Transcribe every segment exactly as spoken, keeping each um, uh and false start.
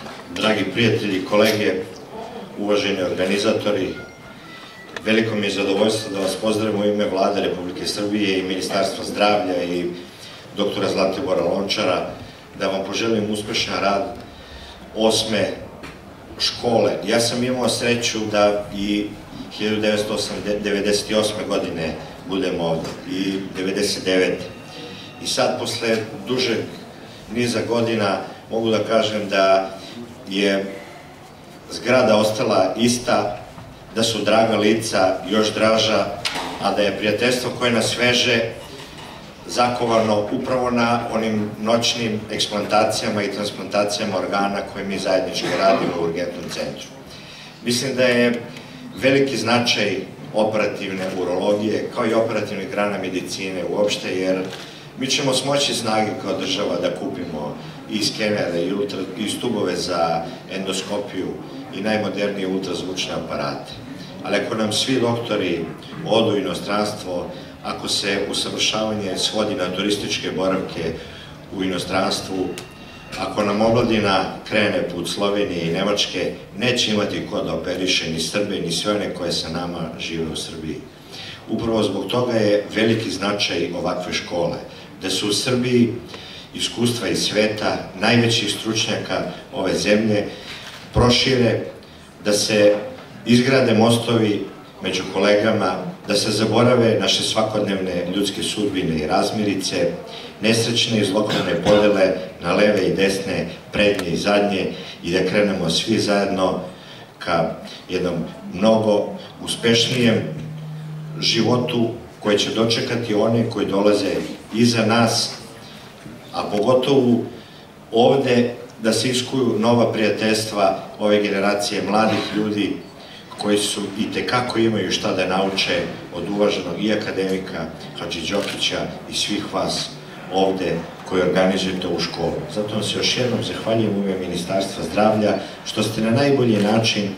dragi prijatelji, kolege, uvaženi organizatori, veliko mi je zadovoljstvo da vas pozdravim u ime Vlade Republike Srbije i Ministarstva zdravlja i doktora Zlatibora Lončara, da vam poželim uspešan rad osme škole. Ja sam imao sreću da i hiljadu devetsto devedeset osme. godine budem ovde i devedeset devete. I sad, posle dužeg niza godina, mogu da kažem da je zgrada ostala ista, da su draga lica još draža, a da je prijateljstvo koje nas veže zakovano upravo na onim noćnim eksplantacijama i transplantacijama organa koje mi zajednički radimo u urgentnom centru. Mislim da je veliki značaj operativne urologije, kao i operativnih grana medicine uopšte, jer mi ćemo smoći snage kao država da kupimo i skenere i stubove za endoskopiju i najmodernije ultrazvučne aparate. Ali ako nam svi doktori odu u inostranstvo, ako se usavršavanje svodi na turističke boravke u inostranstvu, ako nam omladina krene put Slovenije i Nemačke, neće imati ko da operiše ni Srbe, ni sve one koje sa nama žive u Srbiji. Upravo zbog toga je veliki značaj ovakve škole, da su u Srbiji iskustva iz sveta, najvećih stručnjaka ove zemlje, prošire, da se izgrade mostovi među kolegama, da se zaborave naše svakodnevne ljudske sudbine i razmirice, nesrećne i zlokovne podele na leve i desne, prednje i zadnje, i da krenemo svi zajedno ka jednom mnogo uspešnijem životu koje će dočekati one koji dolaze iza nas, a pogotovo ovde da se iskuju nova prijateljstva ove generacije mladih ljudi koji su i tekako imaju šta da nauče od uvaženog i akademika Hadži Đokića i svih vas ovde koji organizujete ovu školu. Zato vam se još jednom zahvaljujem u ime Ministarstva zdravlja što ste na najbolji način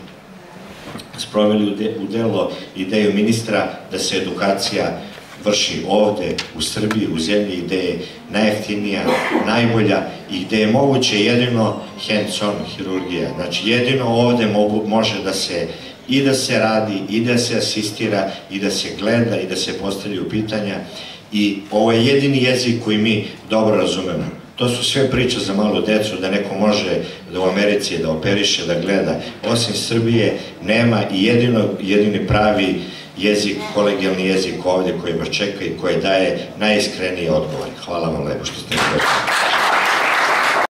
sproveli u delo ideju ministra da se edukacija vrši ovde, u Srbiji, u zemlji gde je najjeftinija, najbolja i gde je moguće jedino hands-on hirurgija. Znači, jedino ovde može da se i da se radi, i da se asistira, i da se gleda, i da se postavljaju pitanja. I ovo je jedini jezik koji mi dobro razumemo. To su sve priče za malu decu, da neko može da u Americi da operiše, da gleda. Osim Srbije nema i jedini pravi jezik, kolegijalni jezik ovde koji vas čeka i koji daje najiskreniji odgovor. Hvala vam lepo što ste mi rekli.